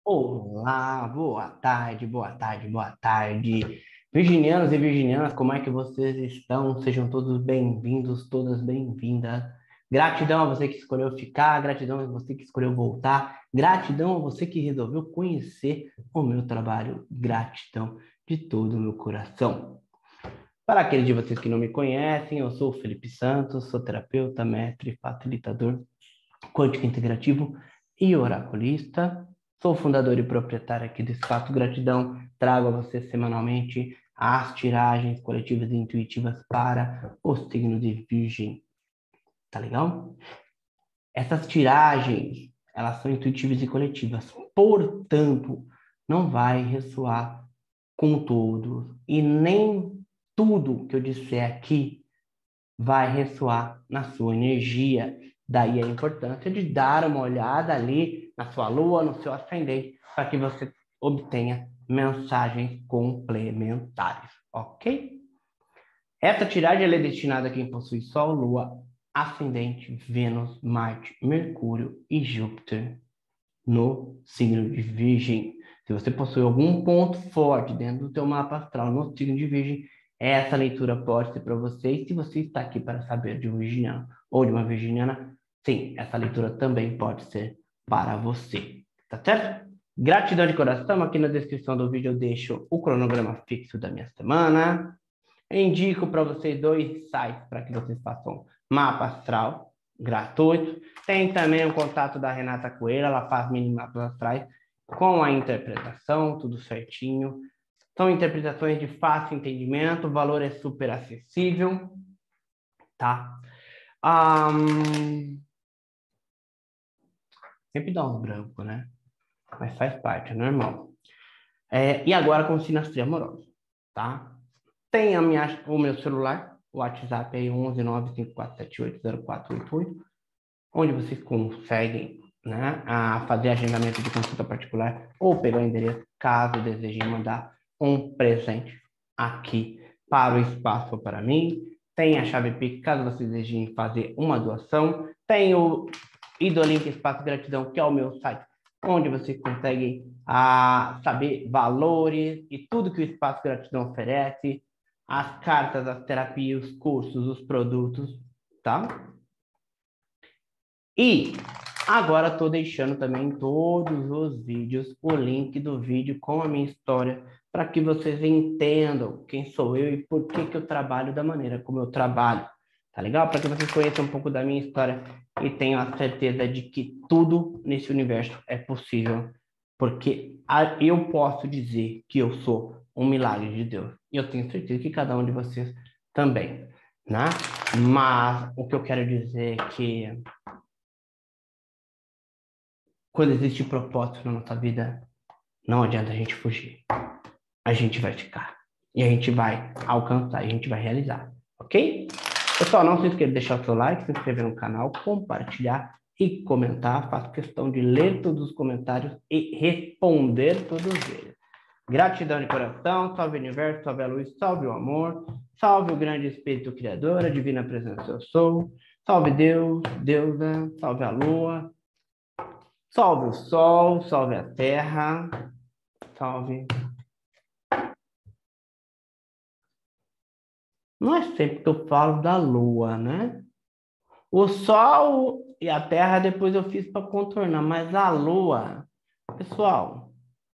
Olá, boa tarde, boa tarde, boa tarde. Virginianos e virginianas, como é que vocês estão? Sejam todos bem-vindos, todas bem-vindas. Gratidão a você que escolheu ficar, gratidão a você que escolheu voltar, gratidão a você que resolveu conhecer o meu trabalho, gratidão de todo o meu coração. Para aqueles de vocês que não me conhecem, eu sou o Felipe Santos, sou terapeuta, mestre, facilitador quântico integrativo e oraculista. Sou fundador e proprietário aqui do Espaço Gratidão. Trago a você semanalmente as tiragens coletivas e intuitivas para o signo de Virgem. Tá legal? Essas tiragens, elas são intuitivas e coletivas. Portanto, não vai ressoar com todos. E nem tudo que eu disser aqui vai ressoar na sua energia. Daí a importância de dar uma olhada ali na sua lua, no seu ascendente, para que você obtenha mensagens complementares, ok? Essa tiragem é destinada a quem possui Sol, Lua, Ascendente, Vênus, Marte, Mercúrio e Júpiter no signo de Virgem. Se você possui algum ponto forte dentro do teu mapa astral no signo de Virgem, essa leitura pode ser para você. E se você está aqui para saber de um virginiano ou de uma virginiana, sim, essa leitura também pode ser para você. Tá certo? Gratidão de coração. Aqui na descrição do vídeo eu deixo o cronograma fixo da minha semana. Eu indico para vocês 2 sites para que vocês façam mapa astral gratuito. Tem também o contato da Renata Coelho, ela faz mini mapas astrais com a interpretação, tudo certinho. São interpretações de fácil entendimento, o valor é super acessível, tá? Sempre dá uns brancos, né? Mas faz parte, é normal. E agora com sinastria amorosa, tá? Tem o meu celular, o WhatsApp aí 11954780488, onde vocês conseguem, né, fazer agendamento de consulta particular ou pegar o endereço caso desejem mandar um presente aqui para o espaço ou para mim. Tem a chave Pix caso vocês desejem fazer uma doação. Tem o Idolink Espaço Gratidão, que é o meu site, onde vocês conseguem saber valores e tudo que o Espaço Gratidão oferece, as cartas, as terapias, os cursos, os produtos, tá? E agora estou deixando também em todos os vídeos o link do vídeo com a minha história para que vocês entendam quem sou eu e por que eu trabalho da maneira como eu trabalho. Tá legal? Para que vocês conheçam um pouco da minha história e tenham a certeza de que tudo nesse universo é possível. Porque eu posso dizer que eu sou um milagre de Deus. E eu tenho certeza que cada um de vocês também, né? Mas o que eu quero dizer é que quando existe propósito na nossa vida, não adianta a gente fugir. A gente vai ficar. E a gente vai alcançar, e a gente vai realizar. Ok? Pessoal, não se esqueça de deixar o seu like, se inscrever no canal, compartilhar e comentar. Faço questão de ler todos os comentários e responder todos eles. Gratidão de coração, salve o universo, salve a luz, salve o amor, salve o grande Espírito Criador, a divina presença eu sou, salve Deus, deusa, salve a lua, salve o sol, salve a terra, salve. Não é sempre que eu falo da lua, né? O sol e a terra depois eu fiz para contornar, mas a lua, pessoal,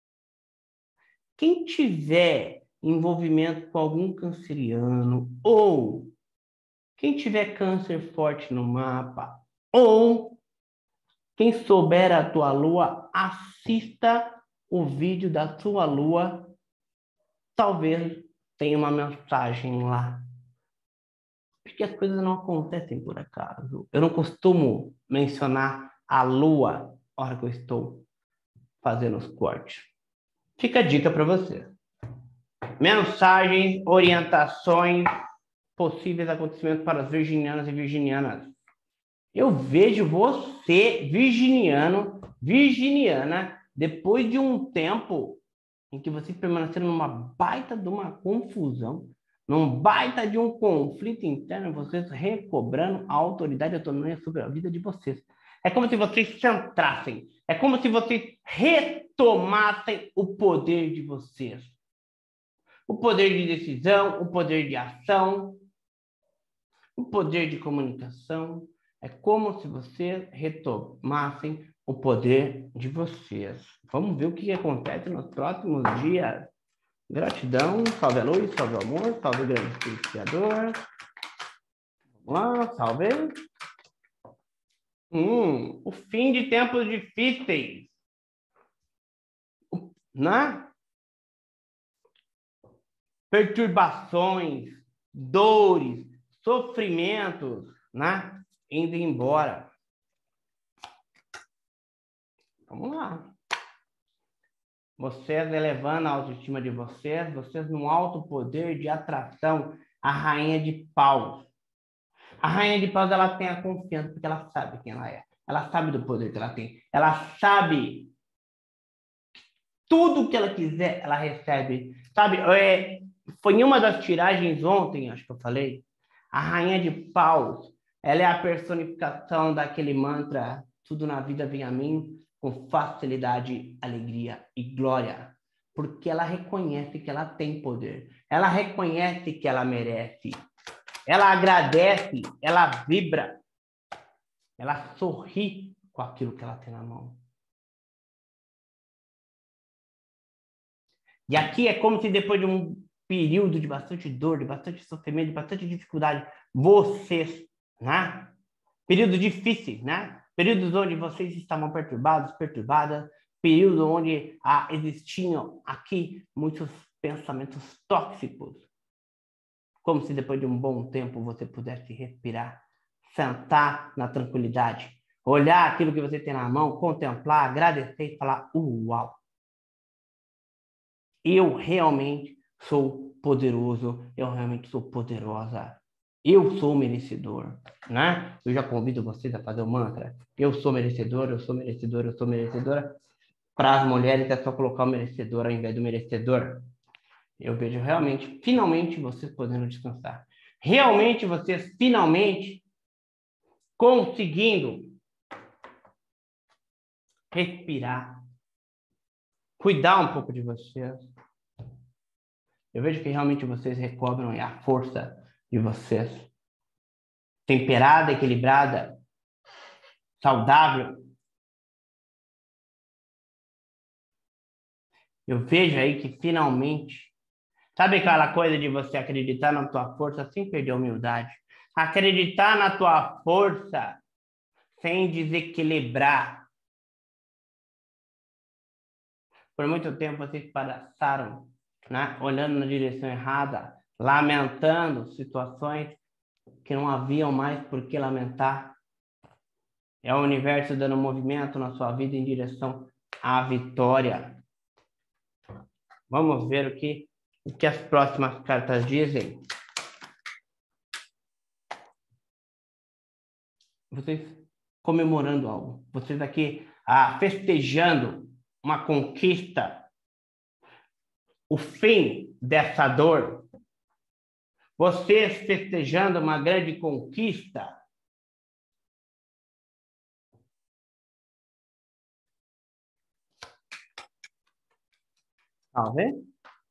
quem tiver envolvimento com algum canceriano ou quem tiver câncer forte no mapa ou quem souber a tua lua, assista o vídeo da tua lua. Talvez tenha uma mensagem lá. Porque as coisas não acontecem por acaso. Eu não costumo mencionar a lua na hora que eu estou fazendo os cortes. Fica a dica para você. Mensagens, orientações, possíveis acontecimentos para as virginianas e virginianas. Eu vejo você, virginiano, virginiana, depois de um tempo em que vocês permaneceram numa baita de uma confusão, num baita de um conflito interno, vocês recobrando a autoridade e autonomia sobre a vida de vocês. É como se vocês centrassem, é como se vocês retornassem tomassem o poder de vocês. O poder de decisão, o poder de ação, o poder de comunicação. É como se vocês retomassem o poder de vocês. Vamos ver o que acontece nos próximos dias. Gratidão, salve a luz, salve o amor, salve o grande Espírito Criador. Vamos lá, salve. O fim de tempos difíceis. Né? Perturbações, dores, sofrimentos, né? Indo embora. Vamos lá. Vocês elevando a autoestima de vocês num alto poder de atração, a rainha de paus. A rainha de paus, ela tem a confiança, porque ela sabe quem ela é. Ela sabe do poder que ela tem. Ela sabe tudo que ela quiser, ela recebe. Sabe, foi em uma das tiragens ontem, acho que eu falei, a rainha de paus, ela é a personificação daquele mantra, tudo na vida vem a mim, com facilidade, alegria e glória. Porque ela reconhece que ela tem poder. Ela reconhece que ela merece. Ela agradece, ela vibra. Ela sorri com aquilo que ela tem na mão. E aqui é como se depois de um período de bastante dor, de bastante sofrimento, de bastante dificuldade, vocês, né? Períodos difíceis, né? Períodos onde vocês estavam perturbados, perturbadas, período onde existiam aqui muitos pensamentos tóxicos. Como se depois de um bom tempo você pudesse respirar, sentar na tranquilidade, olhar aquilo que você tem na mão, contemplar, agradecer e falar, uau! Eu realmente sou poderoso, eu realmente sou poderosa. Eu sou merecedor, né? Eu já convido vocês a fazer o mantra. Eu sou merecedor, eu sou merecedor, eu sou merecedora. Para as mulheres é só colocar o merecedor ao invés do merecedor. Eu vejo realmente, finalmente, vocês podendo descansar. Realmente, vocês finalmente conseguindo respirar. Cuidar um pouco de vocês. Eu vejo que realmente vocês recobram a força de vocês. Temperada, equilibrada, saudável. Eu vejo aí que finalmente, sabe aquela coisa de você acreditar na tua força sem perder a humildade? Acreditar na tua força sem desequilibrar. Por muito tempo vocês passaram, né, olhando na direção errada, lamentando situações que não haviam mais por que lamentar. É o universo dando movimento na sua vida em direção à vitória. Vamos ver o que as próximas cartas dizem. Vocês comemorando algo. Vocês aqui festejando uma conquista. O fim dessa dor. Vocês festejando uma grande conquista. Tá vendo?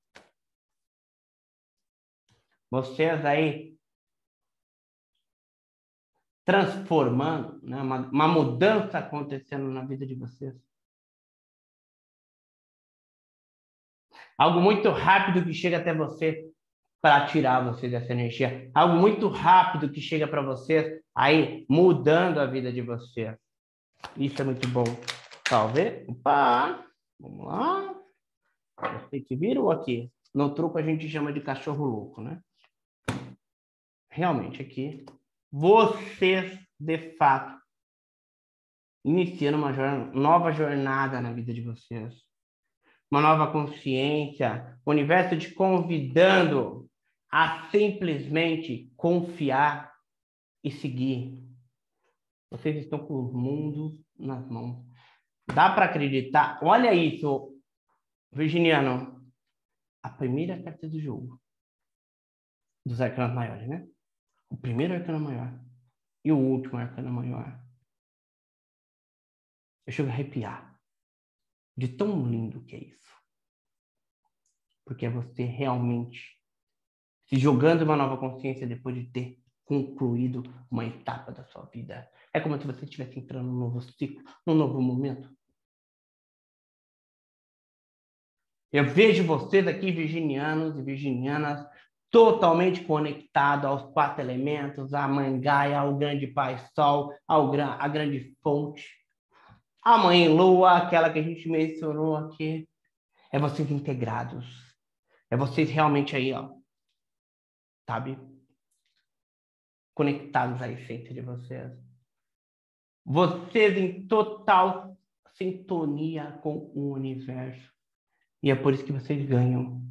Vocês aí transformando, né? Uma mudança acontecendo na vida de vocês. Algo muito rápido que chega até você para tirar você dessa energia. Algo muito rápido que chega para vocês aí mudando a vida de vocês. Isso é muito bom. Talvez. Opa! Vamos lá. Você que virou aqui. No truco a gente chama de cachorro louco, né? Realmente aqui, vocês de fato iniciando uma nova jornada na vida de vocês. Uma nova consciência, o universo te convidando a simplesmente confiar e seguir. Vocês estão com o mundo nas mãos. Dá para acreditar? Olha isso, Virginiano. A primeira carta do jogo. Dos arcanos maiores, né? O primeiro arcano maior. E o último arcano maior. Eu chego a arrepiar. de tão lindo que é isso. Porque é você realmente se jogando uma nova consciência depois de ter concluído uma etapa da sua vida. É como se você estivesse entrando num novo ciclo, num novo momento. Eu vejo vocês aqui, virginianos e virginianas, totalmente conectados aos 4 elementos, à Mãe Gaia, ao grande Pai Sol, à grande fonte, a Mãe Lua, aquela que a gente mencionou aqui. É vocês integrados. É vocês realmente aí, ó, sabe? Conectados à essência de vocês. Vocês em total sintonia com o universo. E é por isso que vocês ganham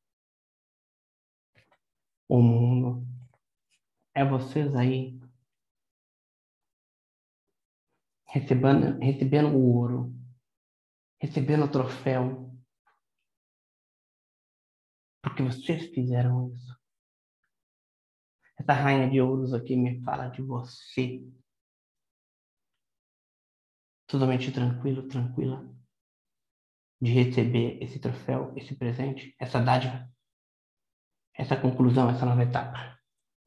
o mundo. É vocês aí recebendo o ouro, recebendo o troféu, porque vocês fizeram isso. Essa rainha de ouros aqui me fala de você. Totalmente tranquilo, tranquila, de receber esse troféu, esse presente, essa dádiva, essa conclusão, essa nova etapa.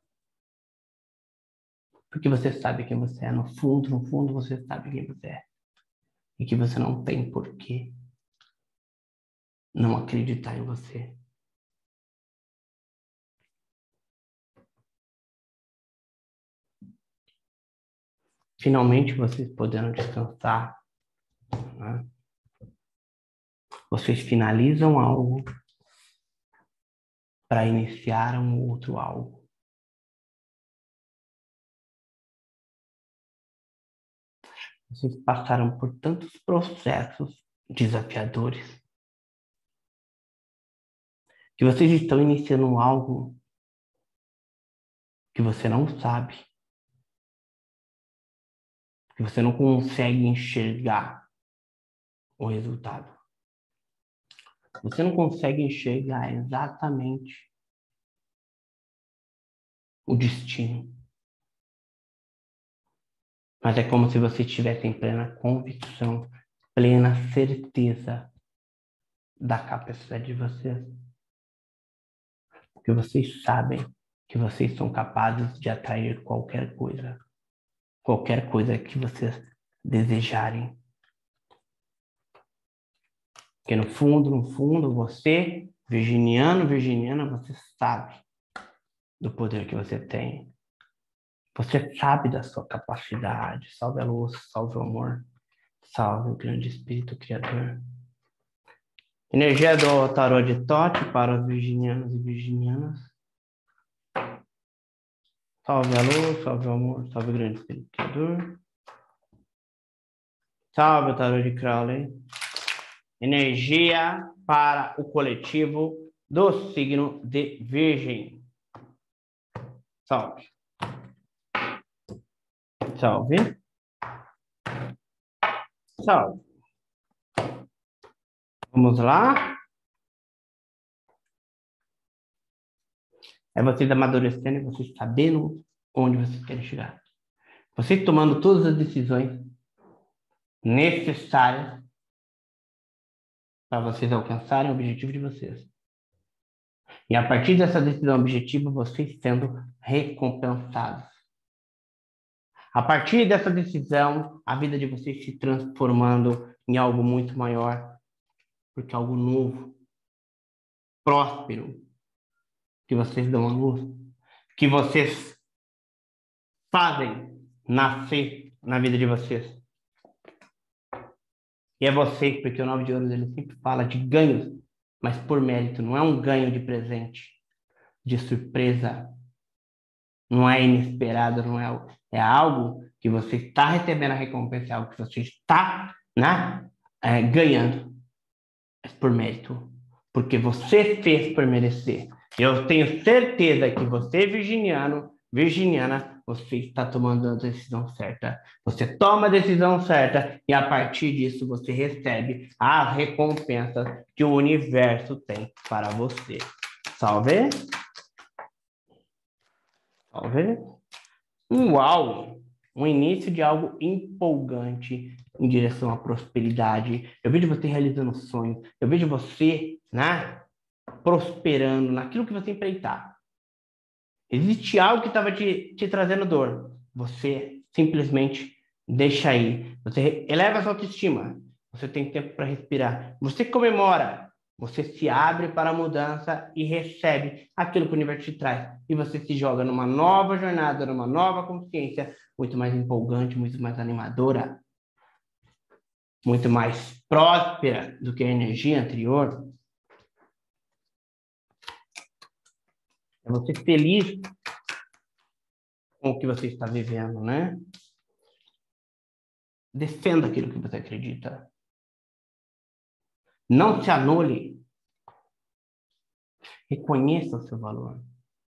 Porque você sabe quem você é. No fundo, você sabe quem você é. E que você não tem por que não acreditar em você. Finalmente, vocês podendo descansar, né? Vocês finalizam algo para iniciar um outro algo. Vocês passaram por tantos processos desafiadores que vocês estão iniciando algo que você não sabe, que você não consegue enxergar o resultado. Você não consegue enxergar exatamente o destino. Mas é como se você estivesse em plena convicção, plena certeza da capacidade de vocês. Porque vocês sabem que vocês são capazes de atrair qualquer coisa que vocês desejarem. Porque no fundo, você, virginiano, virginiana, você sabe do poder que você tem. Você sabe da sua capacidade. Salve a luz, salve o amor, salve o grande Espírito Criador. Energia do tarô de Tote para os virginianos e virginianas. Salve a luz, salve o amor, salve o grande Espírito Criador. Salve o tarô de Crowley. Energia para o coletivo do signo de Virgem. Salve. Salve. Salve. Vamos lá. É vocês amadurecendo e vocês sabendo onde vocês querem chegar. Vocês tomando todas as decisões necessárias para vocês alcançarem o objetivo de vocês. E a partir dessa decisão objetiva, vocês sendo recompensados. A partir dessa decisão, a vida de vocês se transformando em algo muito maior, porque algo novo, próspero, que vocês dão à luz, que vocês fazem nascer na vida de vocês. E é vocês, porque o 9 de ouros ele sempre fala de ganhos, mas por mérito, não é um ganho de presente, de surpresa, não é inesperado, não é, é algo que você está recebendo a recompensa, é algo que você está, né, ganhando, mas por mérito, porque você fez por merecer. Eu tenho certeza que você, virginiano, virginiana, você está tomando a decisão certa. Você toma a decisão certa e a partir disso você recebe as recompensas que o universo tem para você. Salve! Salve! Uau! Um início de algo empolgante, em direção à prosperidade. Eu vejo você realizando sonhos. Eu vejo você, né, prosperando naquilo que você empreitar. Existe algo que estava te trazendo dor. Você simplesmente deixa aí. Você eleva a sua autoestima. Você tem tempo para respirar. Você comemora. Você se abre para a mudança e recebe aquilo que o universo te traz. E você se joga numa nova jornada, numa nova consciência, muito mais empolgante, muito mais animadora, muito mais próspera do que a energia anterior. É você feliz com o que você está vivendo, né? Defenda aquilo que você acredita. Não se anule. Reconheça o seu valor.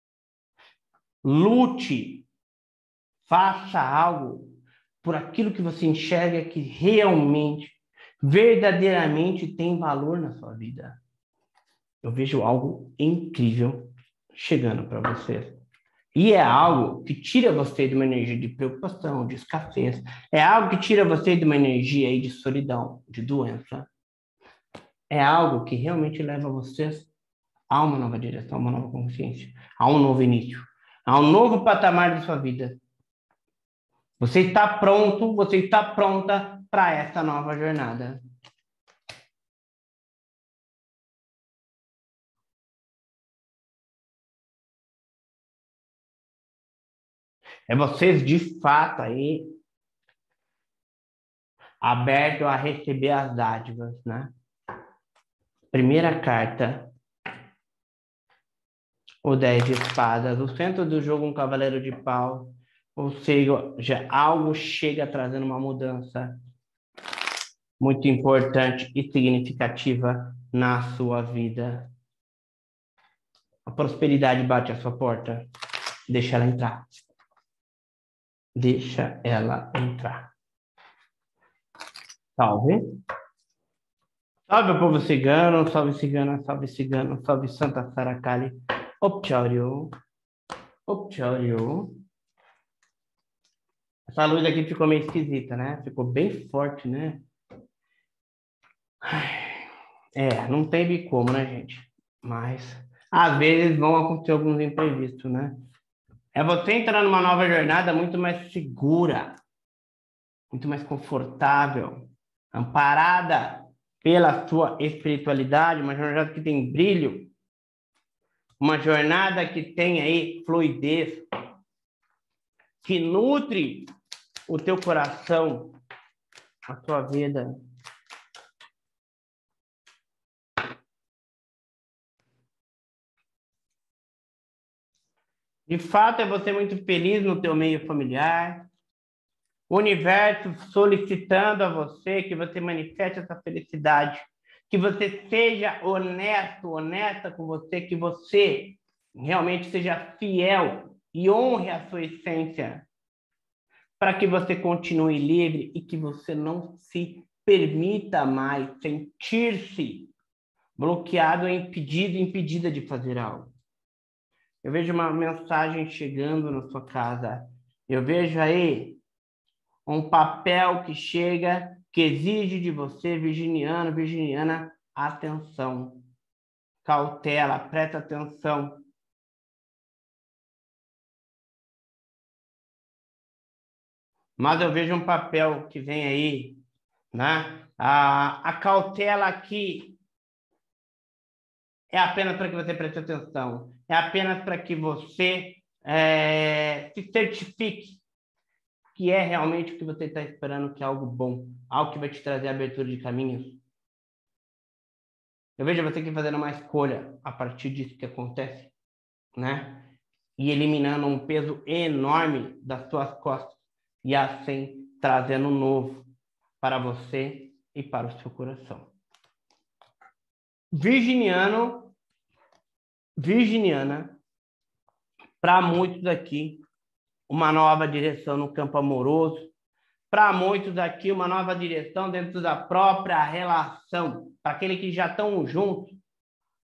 Lute. Faça algo por aquilo que você enxerga que realmente, verdadeiramente tem valor na sua vida. Eu vejo algo incrível chegando para vocês. E é algo que tira você de uma energia de preocupação, de escassez. É algo que tira você de uma energia aí de solidão, de doença. É algo que realmente leva vocês a uma nova direção, a uma nova consciência, a um novo início, a um novo patamar da sua vida. Você está pronto, você está pronta para essa nova jornada. É vocês de fato aí aberto a receber as dádivas, né? Primeira carta, o 10 de espadas, o centro do jogo um cavaleiro de pau, ou seja, algo chega trazendo uma mudança muito importante e significativa na sua vida. A prosperidade bate à sua porta, deixa ela entrar. Deixa ela entrar. Salve. Salve, povo cigano, salve cigana, salve cigano, salve Santa Saracali. Optiorio. Optiorio. Essa luz aqui ficou meio esquisita, né? Ficou bem forte, né? É, não teve como, né, gente? Mas às vezes vão acontecer alguns imprevistos, né? É você entrar numa nova jornada muito mais segura, muito mais confortável, amparada pela sua espiritualidade, uma jornada que tem brilho, uma jornada que tem aí fluidez, que nutre o teu coração, a tua vida. De fato, é você muito feliz no teu meio familiar. O universo solicitando a você que você manifeste essa felicidade, que você seja honesto, honesta com você, que você realmente seja fiel e honre a sua essência, para que você continue livre e que você não se permita mais sentir-se bloqueado, impedido, impedida de fazer algo. Eu vejo uma mensagem chegando na sua casa. Eu vejo aí um papel que chega, que exige de você, virginiano, virginiana, atenção, cautela, presta atenção. Mas eu vejo um papel que vem aí, né? A cautela aqui é apenas para que você preste atenção, é apenas para que você se certifique que é realmente o que você está esperando, que é algo bom, algo que vai te trazer abertura de caminhos. Eu vejo você aqui fazendo uma escolha a partir disso que acontece, né? E eliminando um peso enorme das suas costas e assim trazendo um novo para você e para o seu coração. Virginiano, virginiana, para muitos aqui, uma nova direção no campo amoroso, para muitos aqui, uma nova direção dentro da própria relação, para aqueles que já estão juntos,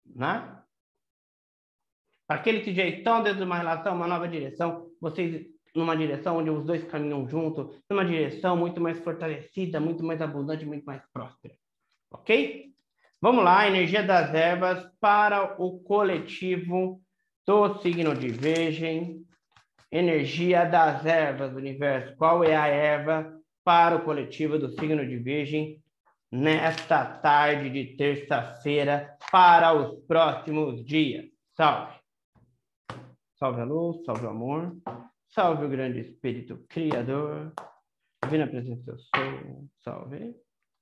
né? Para aqueles que já estão dentro de uma relação, uma nova direção, vocês numa direção onde os dois caminham juntos, numa direção muito mais fortalecida, muito mais abundante, muito mais próspera. Ok? Vamos lá, energia das ervas para o coletivo do signo de Virgem. Energia das ervas do universo. Qual é a erva para o coletivo do signo de Virgem nesta tarde de terça-feira para os próximos dias? Salve! Salve a luz, salve o amor, salve o grande Espírito Criador, divina presença eu sou, salve.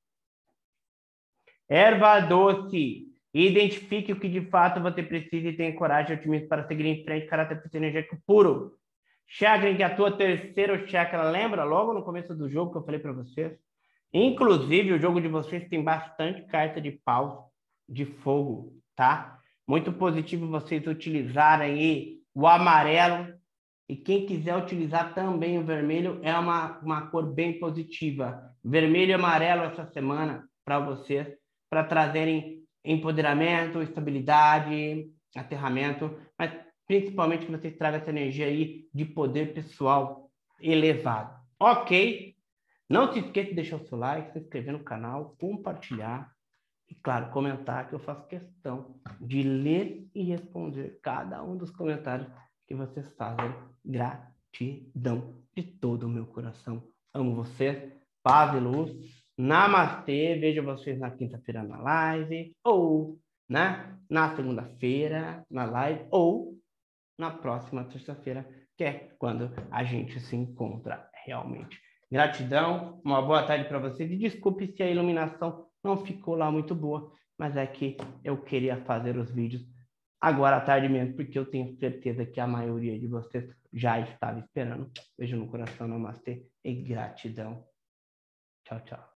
Erva doce, identifique o que de fato você precisa e tenha coragem e otimismo para seguir em frente, caráter energético puro. Chakra que atua terceiro chakra, lembra logo no começo do jogo que eu falei para vocês? Inclusive, o jogo de vocês tem bastante carta de pau, de fogo, tá? Muito positivo vocês utilizarem aí o amarelo. E quem quiser utilizar também o vermelho, é uma cor bem positiva. Vermelho e amarelo essa semana para vocês, para trazerem empoderamento, estabilidade, aterramento, mas principalmente que vocês tragam essa energia aí de poder pessoal elevado. Ok? Não se esqueça de deixar o seu like, se inscrever no canal, compartilhar e, claro, comentar, que eu faço questão de ler e responder cada um dos comentários que vocês fazem. Gratidão de todo o meu coração. Amo vocês. Paz e luz. Namastê. Vejo vocês na quinta-feira na live ou na segunda-feira na live ou na próxima terça-feira, que é quando a gente se encontra realmente. Gratidão, uma boa tarde para vocês e desculpe se a iluminação não ficou lá muito boa, mas é que eu queria fazer os vídeos agora à tarde mesmo, porque eu tenho certeza que a maioria de vocês já estava esperando. Beijo no coração, namastê e gratidão. Tchau, tchau.